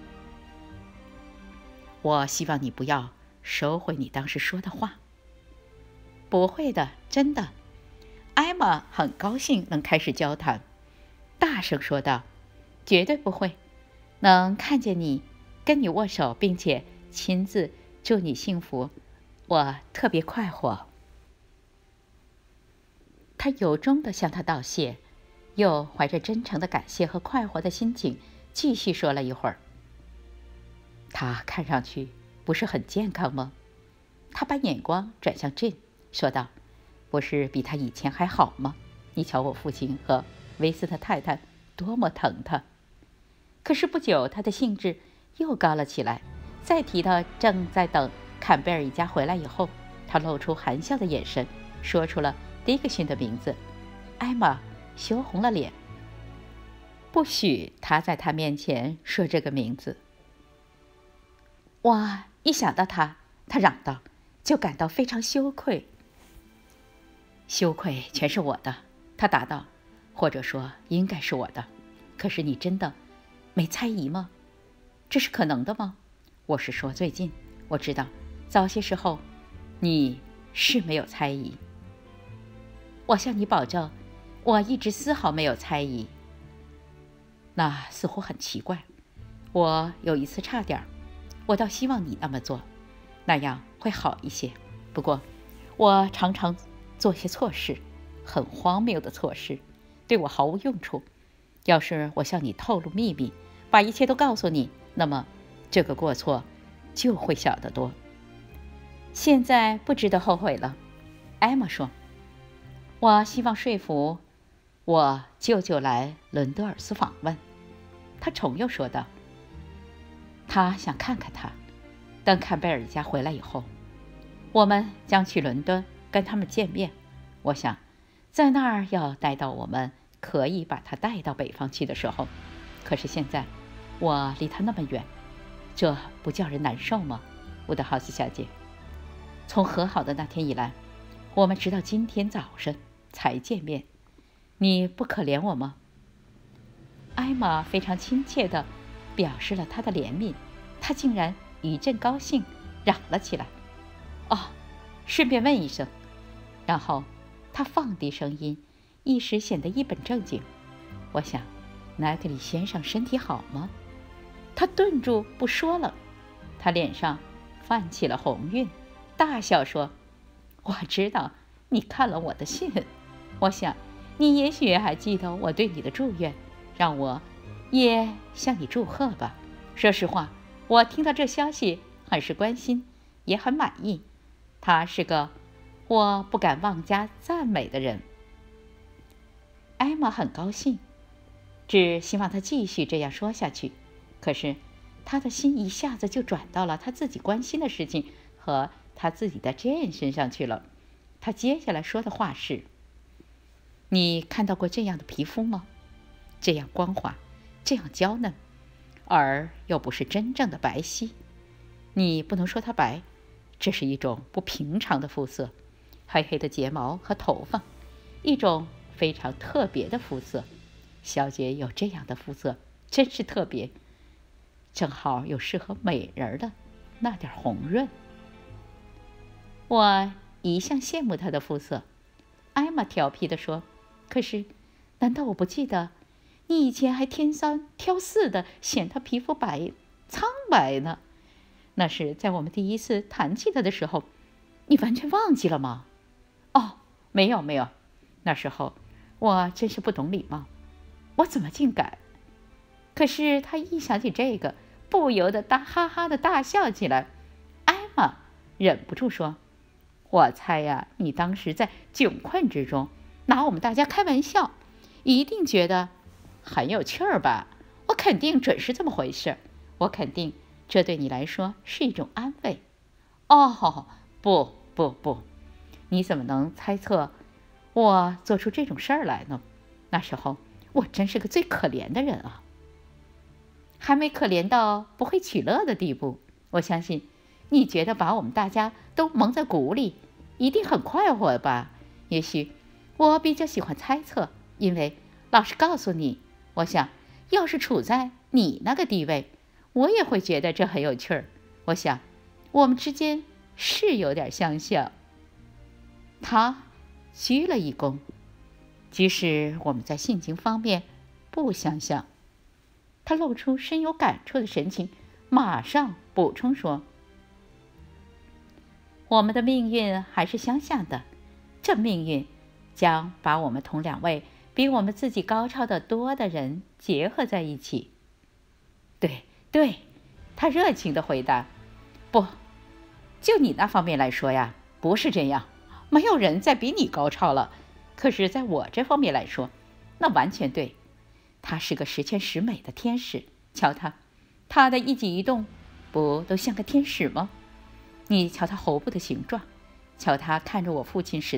我希望你不要收回你当时说的话。”“不会的，真的。”艾玛很高兴能开始交谈，大声说道：“绝对不会，能看见你，跟你握手，并且亲自祝你幸福，我特别快活。”他由衷地向他道谢，又怀着真诚的感谢和快活的心情继续说了一会儿。“他看上去不是很健康吗？”他把眼光转向 Jane， 说道：“不是比他以前还好吗？你瞧我父亲和威斯特太太多么疼他。”可是不久他的兴致又高了起来，再提到正在等坎贝尔一家回来以后，他露出含笑的眼神，说出了迪克逊的名字。艾玛羞红了脸，不许他在他面前说这个名字。我一想到他，他嚷道，就感到非常羞愧。羞愧全是我的，他答道，或者说应该是我的。可是你真的没猜疑吗？这是可能的吗？我是说最近，我知道早些时候你是没有猜疑。我向你保证，我一直丝毫没有猜疑。那似乎很奇怪。我有一次差点，我倒希望你那么做，那样会好一些。不过我常常做些错事，很荒谬的错事，对我毫无用处。要是我向你透露秘密，把一切都告诉你，那么这个过错就会小得多。现在不值得后悔了，艾玛说。我希望说服我舅舅来伦德尔斯访问，他重又说道。他想看看他，等坎贝尔一家回来以后，我们将去伦敦跟他们见面。我想在那儿要待到我们可以把他带到北方去的时候。可是现在我离他那么远，这不叫人难受吗，伍德豪斯小姐？从和好的那天以来，我们直到今天早上才见面，你不可怜我吗？艾玛非常亲切地表示了她的怜悯，她竟然一阵高兴，嚷了起来。哦，顺便问一声。然后她放低声音，一时显得一本正经。我想，奈特里先生身体好吗？他顿住不说了，他脸上泛起了红晕，大笑说，我知道你看了我的信，我想你也许还记得我对你的祝愿，让我也向你祝贺吧。说实话，我听到这消息很是关心，也很满意。他是个我不敢妄加赞美的人。艾玛很高兴，只希望他继续这样说下去。可是他的心一下子就转到了他自己关心的事情和他自己的 Jane 身上去了。他接下来说的话是，你看到过这样的皮肤吗？这样光滑，这样娇嫩，而又不是真正的白皙。你不能说它白，这是一种不平常的肤色，黑黑的睫毛和头发，一种非常特别的肤色。小姐有这样的肤色真是特别，正好有适合美人的那点红润。我一向羡慕她的肤色，艾玛调皮地说，可是难道我不记得你以前还挑三挑四的嫌她皮肤白苍白呢？那是在我们第一次谈起她的时候，你完全忘记了吗？哦，没有没有，那时候我真是不懂礼貌，我怎么竟敢？可是他一想起这个，不由得大哈哈的大笑起来。艾玛忍不住说，我猜呀，你当时在窘困之中拿我们大家开玩笑，一定觉得很有趣儿吧？我肯定准是这么回事，我肯定这对你来说是一种安慰。哦，不不不，你怎么能猜测我做出这种事儿来呢？那时候我真是个最可怜的人啊，还没可怜到不会取乐的地步。我相信你觉得把我们大家都蒙在鼓里一定很快活吧？也许我比较喜欢猜测，因为老实告诉你，我想要是处在你那个地位，我也会觉得这很有趣儿。我想我们之间是有点相像。他鞠了一躬，即使我们在性情方面不相像。他露出深有感触的神情，马上补充说，我们的命运还是相像的，这命运将把我们同两位比我们自己高超的多的人结合在一起。对对，他热情地回答，不，就你那方面来说呀，不是这样，没有人再比你高超了。可是在我这方面来说，那完全对。他是个十全十美的天使，瞧他，他的一举一动不都像个天使吗？你瞧他喉部的形状，瞧他看着我父亲时的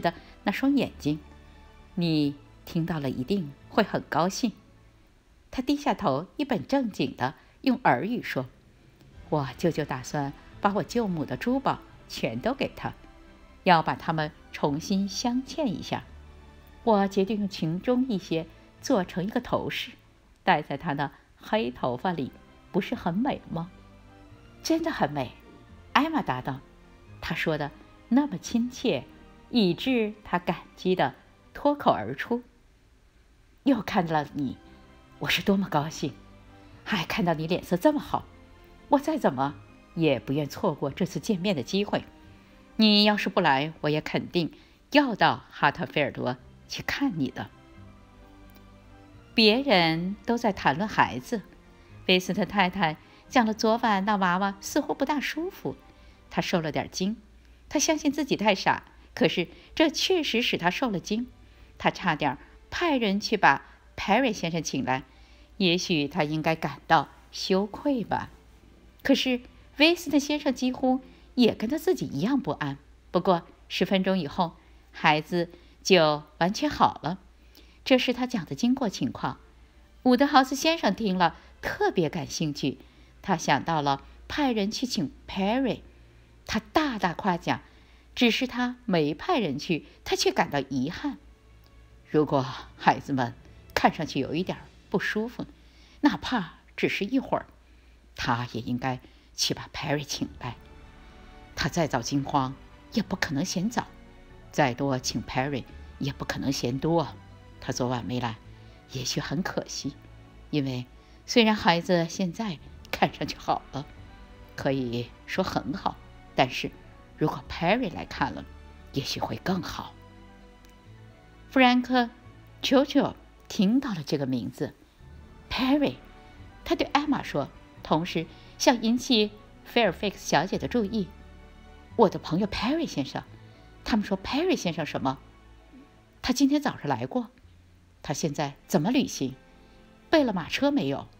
那双眼睛，你听到了一定会很高兴。他低下头，一本正经地用耳语说：“我舅舅打算把我舅母的珠宝全都给他，要把它们重新镶嵌一下。我决定用其中一些做成一个头饰，戴在他那黑头发里，不是很美吗？”“真的很美。”艾玛答道。他说的那么亲切，以致他感激地脱口而出：“又看到了你，我是多么高兴！还看到你脸色这么好，我再怎么也不愿错过这次见面的机会。你要是不来，我也肯定要到哈特菲尔德去看你的。”别人都在谈论孩子，威斯特太太讲了昨晚那娃娃似乎不大舒服，她受了点惊。她相信自己太傻，可是这确实使她受了惊。她差点派人去把 Perry 先生请来，也许他应该感到羞愧吧。可是威斯特先生几乎也跟他自己一样不安。不过十分钟以后，孩子就完全好了。这是他讲的经过情况。伍德豪斯先生听了特别感兴趣，他想到了派人去请 Perry， 他大大夸奖，只是他没派人去，他却感到遗憾。如果孩子们看上去有一点不舒服，哪怕只是一会儿，他也应该去把 Perry 请来。他再早惊慌也不可能嫌早，再多请 Perry 也不可能嫌多。他昨晚没来，也许很可惜，因为虽然孩子现在看上去好了，可以说很好，但是如果 Perry 来看了，也许会更好。弗兰克·丘丘听到了这个名字 Perry， 他对艾玛说，同时想引起菲尔菲克斯小姐的注意：“我的朋友 Perry 先生。”他们说 Perry 先生什么？他今天早上来过。他现在怎么旅行？备了马车没有？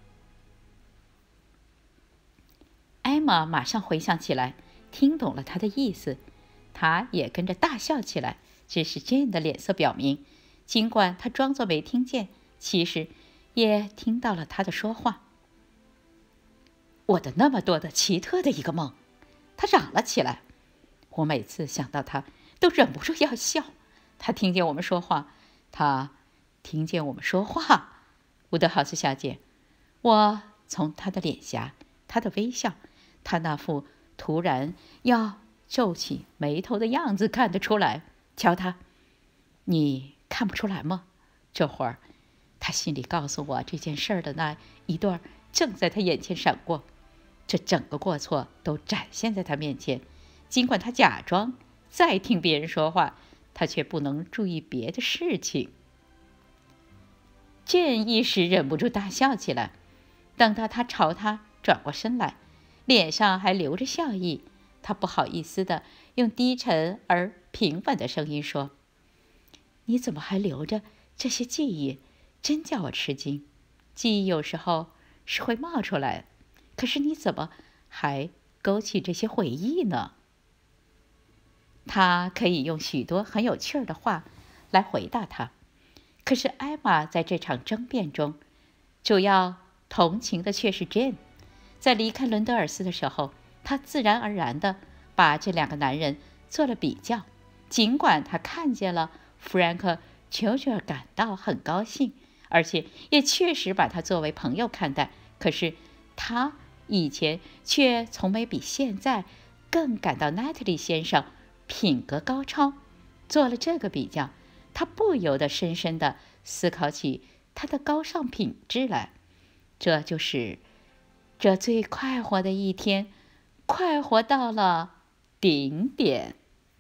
艾玛马上回想起来，听懂了他的意思，他也跟着大笑起来。只是 Jane 的脸色表明，尽管他装作没听见，其实也听到了他的说话。我的那么多的奇特的一个梦，他嚷了起来。我每次想到他，都忍不住要笑。他听见我们说话，他听见我们说话。伍德豪斯小姐，我从他的脸颊，他的微笑，他那副突然要皱起眉头的样子看得出来。瞧他，你看不出来吗？这会儿，他心里告诉我这件事儿的那一段正在他眼前闪过，这整个过错都展现在他面前。尽管他假装在听别人说话，他却不能注意别的事情。Jane一时忍不住大笑起来。等到他朝他转过身来，脸上还留着笑意，他不好意思地用低沉而平稳的声音说：“你怎么还留着这些记忆？真叫我吃惊。记忆有时候是会冒出来，可是你怎么还勾起这些回忆呢？”他可以用许多很有趣儿的话来回答他，可是艾玛在这场争辩中，主要同情的却是 Jane。在离开伦德尔斯的时候，他自然而然地把这两个男人做了比较。尽管他看见了弗兰克·丘丘尔感到很高兴，而且也确实把他作为朋友看待，可是他以前却从没比现在更感到奈特利先生品格高超。做了这个比较，他不由得深深地思考起他的高尚品质来。这就是这最快活的一天，快活到了顶点。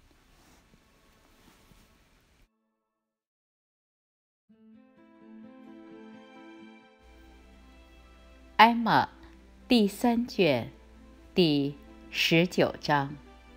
艾玛第三卷第十九章。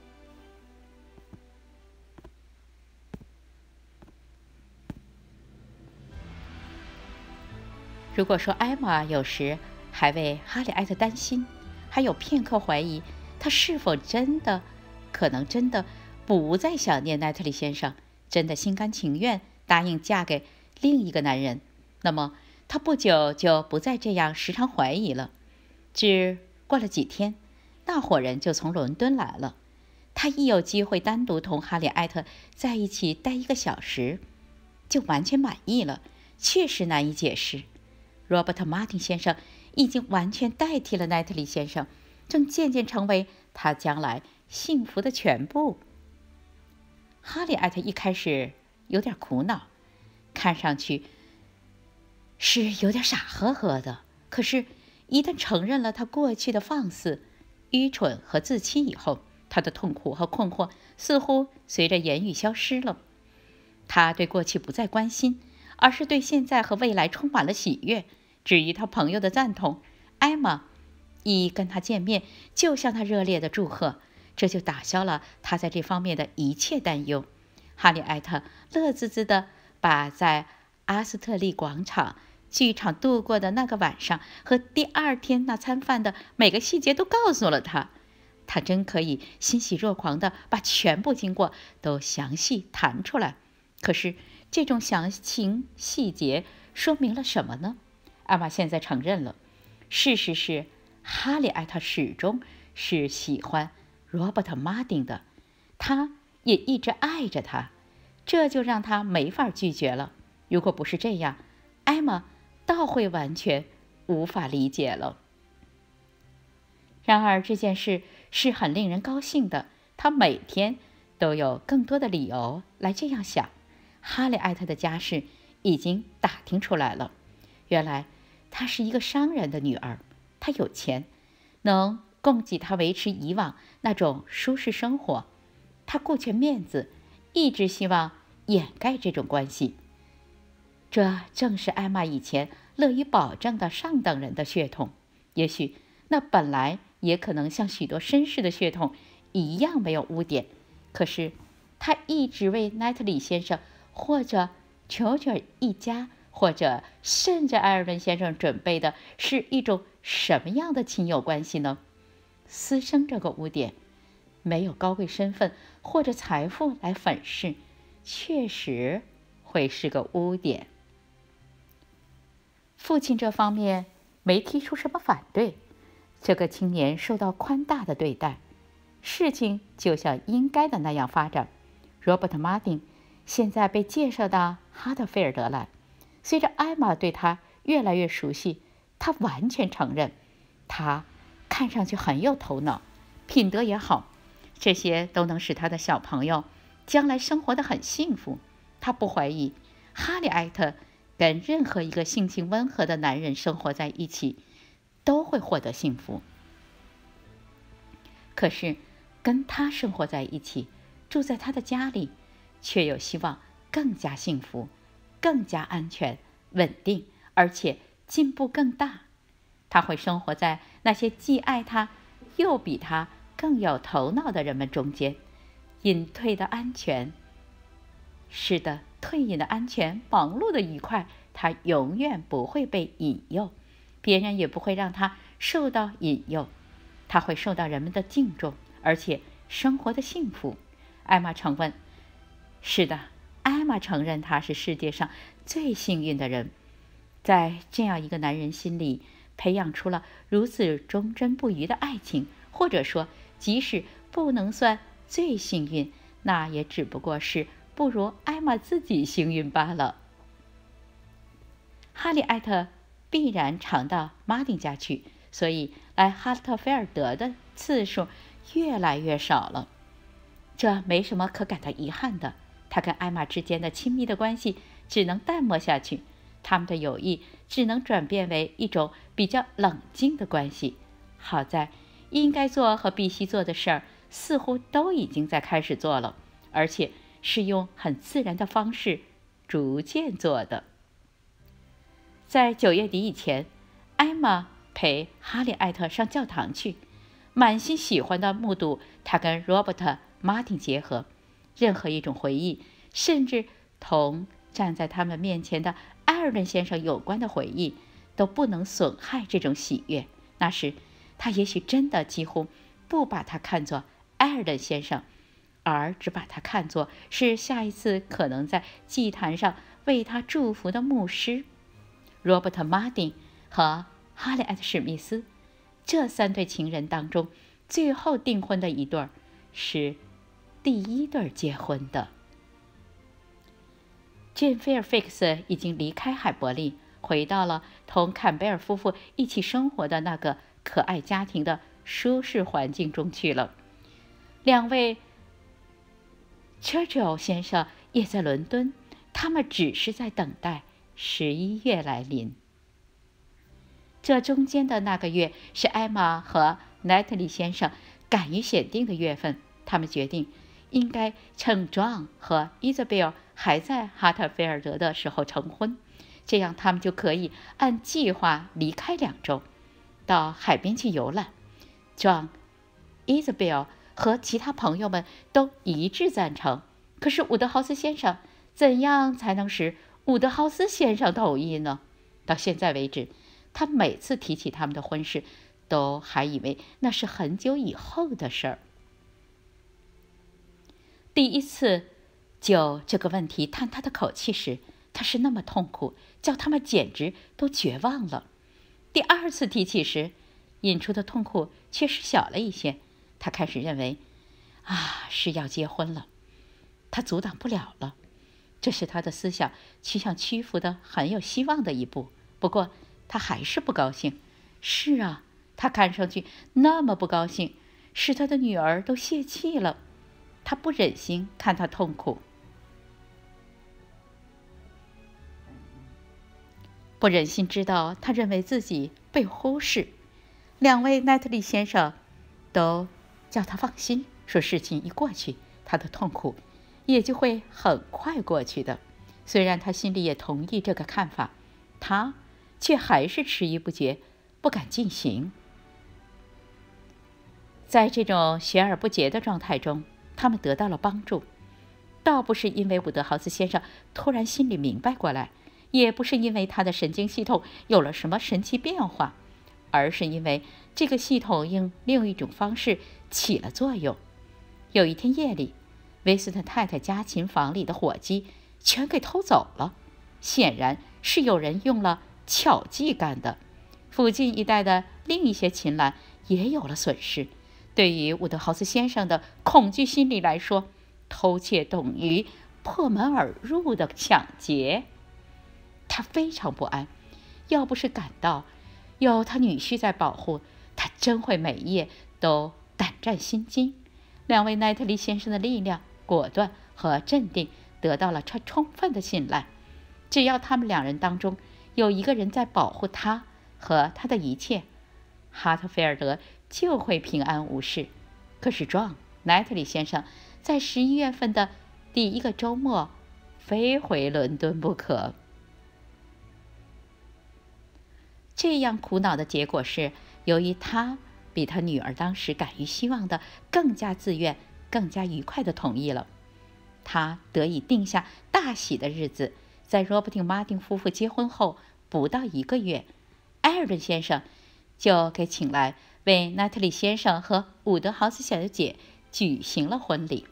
如果说艾玛有时还为哈利埃特担心，还有片刻怀疑他是否真的可能真的不再想念奈特利先生， 真的心甘情愿答应嫁给另一个男人，那么她不久就不再这样时常怀疑了。只过了几天，那伙人就从伦敦来了。他一有机会单独同哈里艾特在一起待一个小时，就完全满意了，确实难以解释。罗伯特·马丁先生已经完全代替了奈特利先生，正渐渐成为他将来幸福的全部。哈里艾特一开始有点苦恼，看上去是有点傻呵呵的，可是一旦承认了他过去的放肆、愚蠢和自欺以后，他的痛苦和困惑似乎随着言语消失了。他对过去不再关心，而是对现在和未来充满了喜悦。至于他朋友的赞同，艾玛一跟他见面就向他热烈的祝贺，这就打消了他在这方面的一切担忧。哈里艾特乐滋滋地把在阿斯特利广场剧场度过的那个晚上和第二天那餐饭的每个细节都告诉了他。他真可以欣喜若狂地把全部经过都详细谈出来。可是这种详情细节说明了什么呢？艾玛现在承认了，事实是哈里艾特始终是喜欢罗伯特·马丁的，他也一直爱着他，这就让他没法拒绝了。如果不是这样，艾玛倒会完全无法理解了。然而这件事是很令人高兴的，他每天都有更多的理由来这样想。哈里艾特的家世已经打听出来了，原来她是一个商人的女儿，她有钱，能供给她维持以往那种舒适生活。她顾全面子，一直希望掩盖这种关系。这正是艾玛以前乐于保证的上等人的血统，也许那本来也可能像许多绅士的血统一样没有污点，可是他一直为奈特里先生或者乔乔一家或者甚至埃尔顿先生准备的是一种什么样的亲友关系呢？私生这个污点，没有高贵身份或者财富来粉饰，确实会是个污点。父亲这方面没提出什么反对，这个青年受到宽大的对待，事情就像应该的那样发展。罗伯特·马丁现在被介绍到哈德菲尔德来，随着艾玛对他越来越熟悉，他完全承认，他看上去很有头脑，品德也好，这些都能使他的小朋友将来生活得很幸福。他不怀疑哈里艾特跟任何一个性情温和的男人生活在一起都会获得幸福，可是跟他生活在一起，住在他的家里，却有希望更加幸福，更加安全、稳定，而且进步更大。他会生活在那些既爱他又比他更有头脑的人们中间，隐退的安全。是的，退隐的安全，忙碌的愉快，他永远不会被引诱，别人也不会让他受到引诱，他会受到人们的敬重，而且生活的幸福。艾玛承认，是的，艾玛承认他是世界上最幸运的人，在这样一个男人心里培养出了如此忠贞不渝的爱情，或者说即使不能算最幸运，那也只不过是不如艾玛自己幸运罢了。哈利艾特必然常到马丁家去，所以来哈特菲尔德的次数越来越少了。这没什么可感到遗憾的，他跟艾玛之间的亲密的关系只能淡漠下去，他们的友谊只能转变为一种比较冷静的关系。好在应该做和必须做的事儿似乎都已经在开始做了，而且是用很自然的方式逐渐做的。在九月底以前，艾玛陪哈利艾特上教堂去，满心喜欢地目睹他跟罗伯特·马丁结合。任何一种回忆，甚至同站在他们面前的埃尔顿先生有关的回忆，都不能损害这种喜悦。那时他也许真的几乎不把他看作埃尔顿先生， 而只把他看作是下一次可能在祭坛上为他祝福的牧师。罗伯特·马丁和哈利埃特·史密斯这三对情人当中，最后订婚的一对儿是第一对结婚的。Jane Fairfax 已经离开海伯利，回到了同坎贝尔夫妇一起生活的那个可爱家庭的舒适环境中去了。两位 Churchill 先生也在伦敦，他们只是在等待十一月来临。这中间的那个月是艾玛和奈特利先生赶于选定的月份，他们决定应该趁 John 和 Isabel 还在哈特菲尔德的时候成婚，这样他们就可以按计划离开两周，到海边去游览。John、Isabel 和其他朋友们都一致赞成，可是伍德豪斯先生，怎样才能使伍德豪斯先生同意呢？到现在为止，他每次提起他们的婚事，都还以为那是很久以后的事儿。第一次就这个问题叹他的口气时，他是那么痛苦，叫他们简直都绝望了。第二次提起时，引出的痛苦却是小了一些。他开始认为，啊，是要结婚了，他阻挡不了了。这是他的思想趋向屈服的很有希望的一步。不过他还是不高兴。是啊，他看上去那么不高兴，使他的女儿都泄气了。他不忍心看他痛苦，不忍心知道他认为自己被忽视。两位奈特利先生都叫他放心，说事情一过去，他的痛苦也就会很快过去的。虽然他心里也同意这个看法，他却还是迟疑不决，不敢进行。在这种悬而不决的状态中，他们得到了帮助，倒不是因为伍德豪斯先生突然心里明白过来，也不是因为他的神经系统有了什么神奇变化，而是因为这个系统用另一种方式起了作用。有一天夜里，威斯特太太家琴房里的火机全给偷走了，显然是有人用了巧计干的。附近一带的另一些琴栏也有了损失。对于伍德豪斯先生的恐惧心理来说，偷窃等于破门而入的抢劫。他非常不安，要不是感到有他女婿在保护，他真会每夜都胆战心惊。两位奈特利先生的力量、果断和镇定得到了他充分的信赖。只要他们两人当中有一个人在保护他和他的一切，哈特菲尔德就会平安无事。可是壮奈特利先生在十一月份的第一个周末非回伦敦不可。这样苦恼的结果是，由于他比他女儿当时感于希望的更加自愿、更加愉快地同意了，他得以定下大喜的日子。在罗伯特·马丁夫妇结婚后不到一个月，埃尔顿先生就给请来为奈特利先生和伍德豪斯小姐举行了婚礼。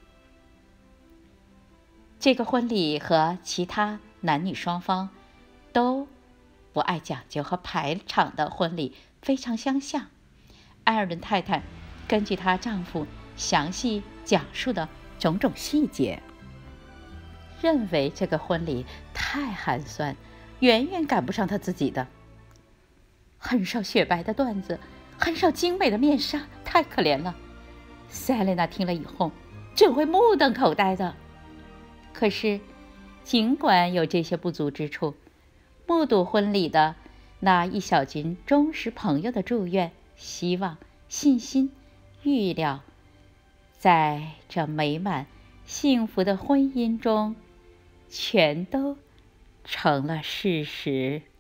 这个婚礼和其他男女双方都不爱讲究和排场的婚礼非常相像。埃尔顿太太根据她丈夫详细讲述的种种细节，认为这个婚礼太寒酸，远远赶不上她自己的。很少雪白的缎子，很少精美的面纱，太可怜了。塞琳娜听了以后，只会目瞪口呆的。可是，尽管有这些不足之处，目睹婚礼的那一小群忠实朋友的祝愿、希望、信心、预料，在这美满幸福的婚姻中，全都成了事实。